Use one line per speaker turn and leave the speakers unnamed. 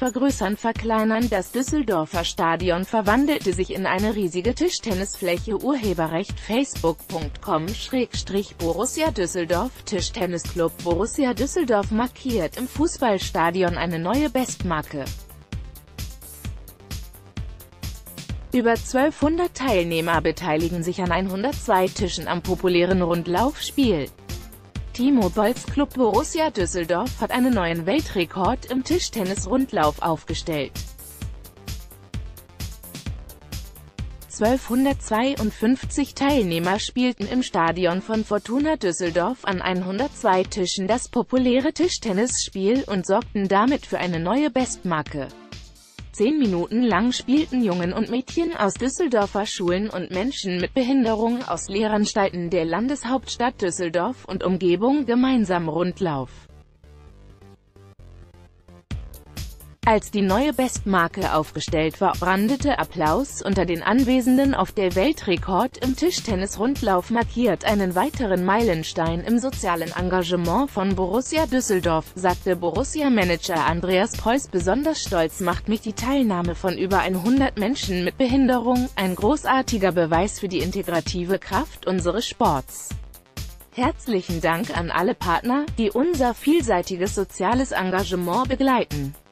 vergrößern verkleinern. Das Düsseldorfer Stadion verwandelte sich in eine riesige Tischtennisfläche. Urheberrecht facebook.com/Borussia Düsseldorf. Tischtennisclub Borussia Düsseldorf markiert im Fußballstadion eine neue Bestmarke. Über 1200 Teilnehmer beteiligen sich an 102 Tischen am populären Rundlaufspiel. Timo-Bolls Club Borussia Düsseldorf hat einen neuen Weltrekord im Tischtennis-Rundlauf aufgestellt. 1252 Teilnehmer spielten im Stadion von Fortuna Düsseldorf an 102 Tischen das populäre Tischtennisspiel und sorgten damit für eine neue Bestmarke. 10 Minuten lang spielten Jungen und Mädchen aus Düsseldorfer Schulen und Menschen mit Behinderung aus Lehranstalten der Landeshauptstadt Düsseldorf und Umgebung gemeinsam Rundlauf. Als die neue Bestmarke aufgestellt war, brandete Applaus unter den Anwesenden auf. Der Weltrekord im Tischtennis-Rundlauf markiert einen weiteren Meilenstein im sozialen Engagement von Borussia Düsseldorf, sagte Borussia-Manager Andreas Preuß. Besonders stolz macht mich die Teilnahme von über 100 Menschen mit Behinderung, ein großartiger Beweis für die integrative Kraft unseres Sports. Herzlichen Dank an alle Partner, die unser vielseitiges soziales Engagement begleiten.